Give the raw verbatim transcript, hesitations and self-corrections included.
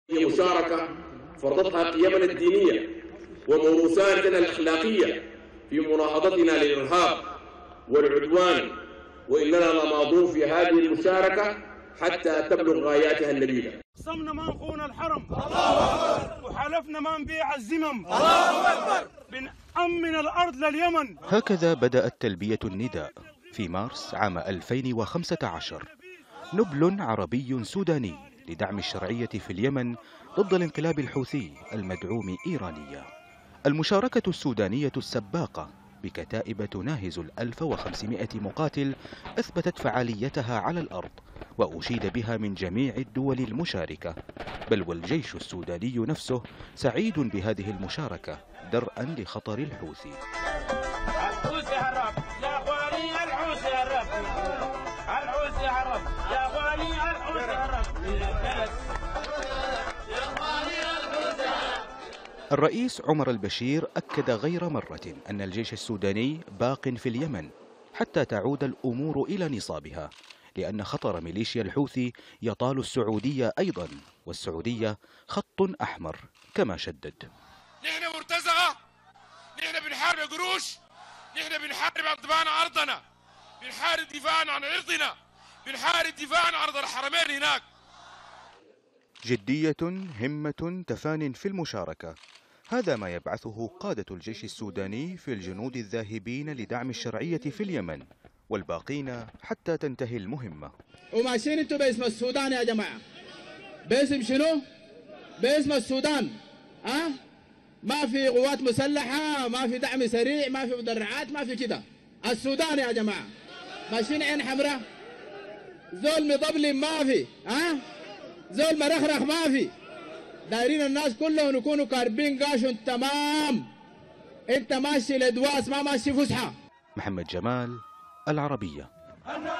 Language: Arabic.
هي مشاركة فرضتها قيمنا الدينية وموروثاتنا الأخلاقية في مناهضتنا للإرهاب والعدوان، وإننا لماضون في هذه المشاركة حتى تبلغ غاياتها النبيلة. قسمنا ما نخون الحرم وحلفنا ما نبيع الزمم. الله أكبر. بنأمن الأرض لليمن. هكذا بدأت تلبية النداء في مارس عام ألفين وخمسة عشر. نبل عربي سوداني لدعم الشرعية في اليمن ضد الانقلاب الحوثي المدعوم إيرانيا. المشاركة السودانية السباقة بكتائب تناهز الألف وخمسمائة مقاتل أثبتت فعاليتها على الأرض وأشيد بها من جميع الدول المشاركة، بل والجيش السوداني نفسه سعيد بهذه المشاركة درءا لخطر الحوثي. الحوثي هرب يا اخواني، الحوثي هرب، الحوثي هرب يا اخواني، الحوثي هرب من البلد. الرئيس عمر البشير أكد غير مرة أن الجيش السوداني باق في اليمن حتى تعود الأمور إلى نصابها، لأن خطر ميليشيا الحوثي يطال السعودية أيضا، والسعودية خط أحمر كما شدد. نحن مرتزقة، نحن بنحارب قروش، نحن بنحارب عن ضمان أرضنا، بنحارب دفاعا عن عرضنا، بنحارب دفاعا عن أرض الحرمين هناك. جدية، همة، تفان في المشاركة، هذا ما يبعثه قادة الجيش السوداني في الجنود الذاهبين لدعم الشرعية في اليمن والباقين حتى تنتهي المهمة. وماشيين انتوا باسم السودان يا جماعة. باسم شنو؟ باسم السودان. ها؟ أه؟ ما في قوات مسلحة، ما في دعم سريع، ما في مدرعات، ما في كده. السودان يا جماعة. ماشيين عين حمراء. زول مضبلم ما في، ها؟ أه؟ زول مرخرخ ما في. دايرين الناس كلهم يكونوا كاربين قاشون تمام. انت ماشي لدواس، ما ماشي فسحة. محمد جمال، العربية.